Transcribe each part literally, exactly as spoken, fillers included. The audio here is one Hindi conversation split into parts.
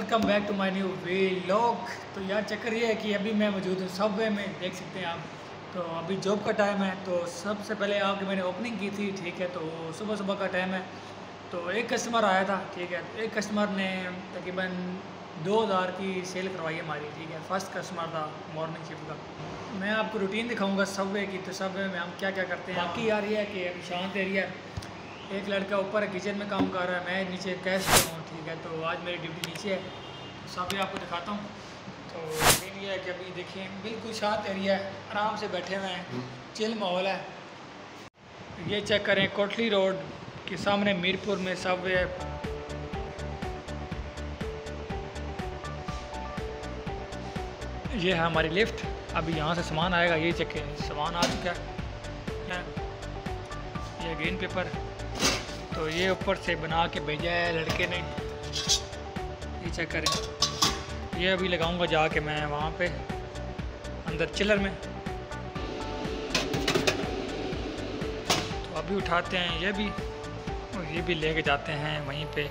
Welcome back to my new vlog. तो यार चक्कर ये है कि अभी मैं मौजूद हूँ सबवे में, देख सकते हैं आप। तो अभी जॉब का टाइम है, तो सबसे पहले आके मैंने ओपनिंग की थी, ठीक है। तो सुबह सुबह का टाइम है, तो एक कस्टमर आया था, ठीक है। एक कस्टमर ने तकरीबन दो हज़ार की सेल करवाई हमारी, ठीक है। फर्स्ट कस्टमर था मॉर्निंग शिफ्ट का। मैं आपको रूटीन दिखाऊँगा सबवे की, तो सबवे में हम क्या क्या करते हैं। बाकी यार ये है कि अभी शांत एरिया है, एक लड़का ऊपर किचन में काम कर रहा है, मैं नीचे कैश पे हूँ, ठीक है। तो आज मेरी ड्यूटी नीचे है, तो सब भी आपको दिखाता हूँ। तो सीन ये है कि अभी देखिए बिल्कुल शांत एरिया है, आराम से बैठे हुए हैं, चिल माहौल है। ये चेक करें, कोटली रोड के सामने मीरपुर में सबवे है। ये है हमारी लिफ्ट, अभी यहाँ से सामान आएगा, ये चेक करें सामान आ चुका है, ये ग्रीन पेपर। तो ये ऊपर से बना के भेजा है लड़के ने, ये चेक करें। ये अभी लगाऊंगा जाके मैं वहाँ पे अंदर चिलर में। तो अभी उठाते हैं ये भी, और ये भी लेके जाते हैं वहीं पे।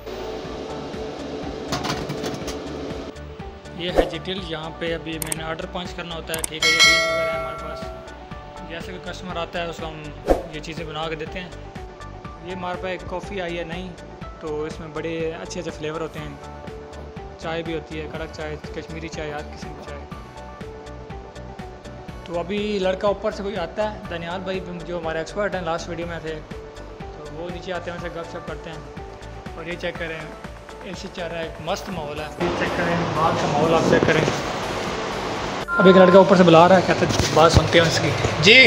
ये है डिटेल, यहाँ पे अभी मैंने ऑर्डर पंच करना होता है, ठीक है। ये डील्स वगैरह है हमारे पास, जैसे कोई कस्टमर आता है उसको हम ये चीज़ें बना के देते हैं। ये हमारे पास एक कॉफ़ी आई है नई, तो इसमें बड़े अच्छे अच्छे फ्लेवर होते हैं। चाय भी होती है, कड़क चाय, कश्मीरी चाय, हर किस्म की चाय। तो अभी लड़का ऊपर से कोई आता है, दनियाल भाई जो हमारे एक्सपर्ट हैं, लास्ट वीडियो में थे, तो वो नीचे आते हैं, उनसे गपशप करते हैं। और ये चेक करें, ऐसे चल रहा है, एक मस्त माहौल है। ये चेक करें बाहर का माहौल, आप चेक करें। अब एक लड़का ऊपर से बुला रहा है, कहते बात सुनते हैं उसकी। जी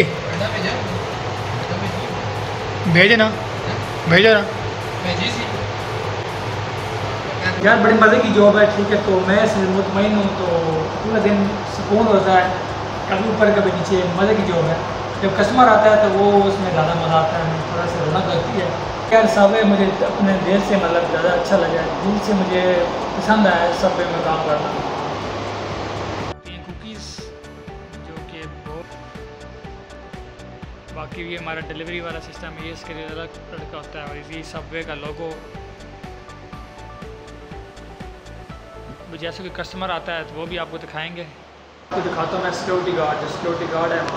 भेजे ना, भेजो ना यार, बड़ी मज़े की जॉब है, ठीक है। तो मैं इसमें मुतमईन हूँ, तो पूरा दिन सुकून होता है, कभी ऊपर कभी नीचे, मज़े की जॉब है। जब कस्टमर आता है तो वो उसमें ज़्यादा मज़ा आता है, थोड़ा सा रौनक लगती है। यार सबवे मुझे अपने दिल से मतलब ज़्यादा अच्छा लगा, दिल से मुझे पसंद आया सबवे में काम करना। कुकीज़ जो कि बहुत, बाकी ये हमारा डिलीवरी वाला सिस्टम है, ये इसके लिए अलग लड़का होता है। और ये सबवे का लोगो, जैसे कोई कस्टमर आता है तो वो भी आपको दिखाएंगे। आपको दिखाता हूँ मैं सिक्योरिटी गार्ड, जो सिक्योरिटी गार्ड है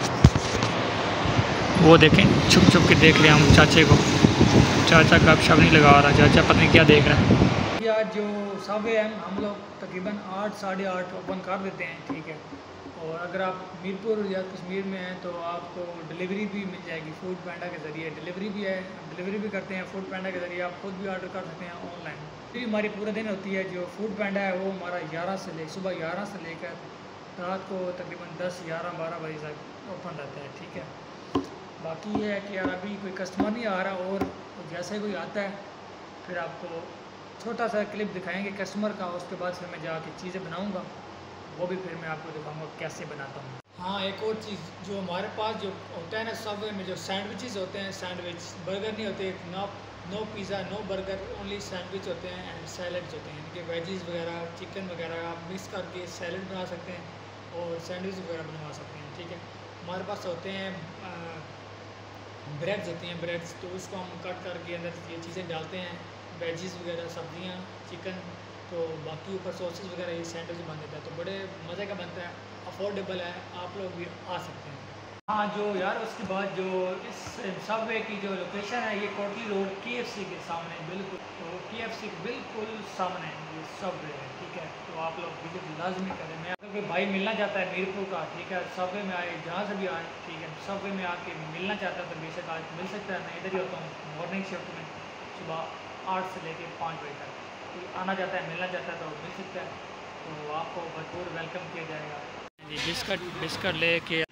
वो देखें, छुप छुप के देख रहे हैं हम चाचे को। चाचा का अब शब नहीं लगा रहा, चाचा पता नहीं क्या देख रहा है। यार जो सबवे है हम लोग तकरीबन आठ साढ़े आठ ओपन कर देते हैं, ठीक है। और अगर आप मीरपुर या कश्मीर में हैं तो आपको डिलीवरी भी मिल जाएगी, फूड पैंडा के ज़रिए डिलीवरी भी है, डिलीवरी भी करते हैं फूड पैंडा के ज़रिए। आप खुद भी ऑर्डर कर सकते हैं ऑनलाइन। फिर हमारी पूरे दिन होती है। जो फूड पैंडा है वो हमारा ग्यारह से ले सुबह ग्यारह से लेकर रात को तकरीबन दस ग्यारह बारह बजे तक ओपन रहता है, ठीक है। बाकी ये है कि यार अभी कोई कस्टमर नहीं आ रहा, और जैसे कोई आता है फिर आपको छोटा सा क्लिप दिखाएंगे कस्टमर का, उसके बाद फिर मैं जाके चीज़ें बनाऊँगा, वो भी फिर मैं आपको दिखाऊंगा कैसे बनाता हूँ। हाँ, एक और चीज़ जो हमारे पास जो होता है ना सबवे में, जो सैंडविचेस होते हैं, सैंडविच बर्गर नहीं होते, no no pizza no burger, only sandwich होते हैं एंड सैलड्स होते हैं, यानी कि वेजीज वगैरह चिकन वगैरह आप मिक्स करके सैलड बना सकते हैं और सैंडविच वगैरह बनवा सकते हैं, ठीक है। हमारे पास होते हैं ब्रेड्स होती हैं, ब्रेड्स, तो उसको हम कट करके अंदर ये चीज़ें डालते हैं, वेजीज वगैरह, सब्जियाँ, चिकन, तो बाकी ऊपर सॉसेस वगैरह, ये सैंडविच बन देता है। तो बड़े मज़े का बनता है, अफोर्डेबल है, आप लोग भी आ सकते हैं। हाँ जो यार उसके बाद जो इस सबवे की जो लोकेशन है, ये कोटली रोड केएफसी के सामने, बिल्कुल तो केएफसी के बिल्कुल सामने ये सबवे है, ठीक है। तो आप लोग विजिट लाजमी करें। मैं अगर कोई भाई मिलना चाहता है मीरपुर का, ठीक है, सबवे में आए, जहाँ से भी आए, ठीक है, सबवे में आके मिलना चाहता है तो बेशक आज मिल सकता है। मैं इधर ही होता हूँ मॉर्निंग शिफ्ट में, सुबह आठ से लेकर पाँच बजे तक। कोई आना चाहता है, मिलना चाहता है तो मिल सकता है, तो आपको भरपूर वेलकम किया जाएगा। जी बिस्किट बिस्किट लेके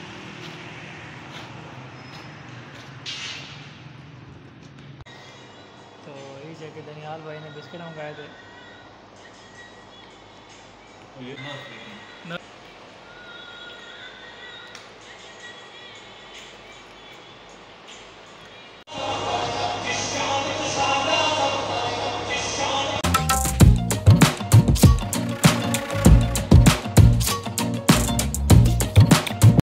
तो इस जगह दनियाल भाई ने बिस्किट मंगाए थे।